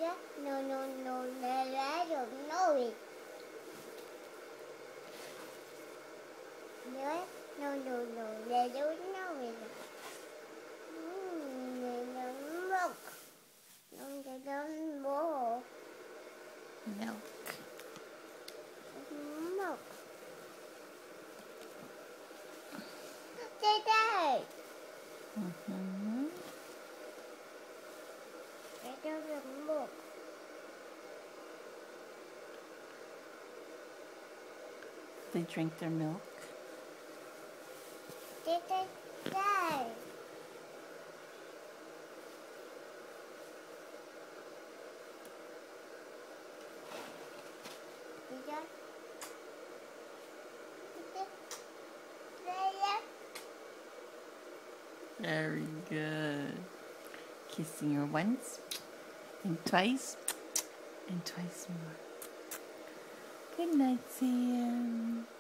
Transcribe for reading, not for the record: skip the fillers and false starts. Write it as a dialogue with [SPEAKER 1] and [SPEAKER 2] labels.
[SPEAKER 1] No, no, no, I don't know it. No, no, no, I don't know it. Milk. No, they don't know.
[SPEAKER 2] Milk.
[SPEAKER 1] Milk. They died.
[SPEAKER 2] Mm-hmm.
[SPEAKER 1] They don't milk.
[SPEAKER 2] They drink their milk.
[SPEAKER 1] They die.
[SPEAKER 2] Very good. Kissing her once, and twice more. Good night, Sam.